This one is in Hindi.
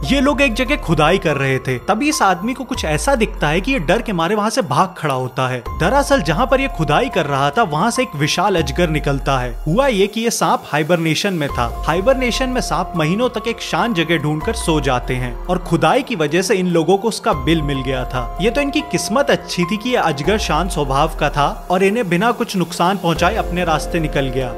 ये लोग एक जगह खुदाई कर रहे थे, तभी इस आदमी को कुछ ऐसा दिखता है कि ये डर के मारे वहाँ से भाग खड़ा होता है। दरअसल जहाँ पर ये खुदाई कर रहा था वहाँ से एक विशाल अजगर निकलता है। हुआ ये कि ये सांप हाइबरनेशन में था। हाइबरनेशन में सांप महीनों तक एक शांत जगह ढूंढकर सो जाते हैं और खुदाई की वजह से इन लोगों को उसका बिल मिल गया था। ये तो इनकी किस्मत अच्छी थी कि ये अजगर शांत स्वभाव का था और इन्हें बिना कुछ नुकसान पहुंचाए अपने रास्ते निकल गया।